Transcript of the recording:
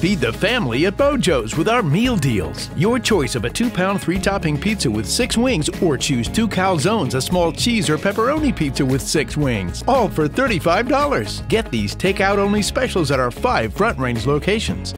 Feed the family at Bojo's with our meal deals. Your choice of a 2-pound 3-topping pizza with 6 wings, or choose 2 calzones, a small cheese or pepperoni pizza with 6 wings, all for $35. Get these takeout-only specials at our 5 Front Range locations.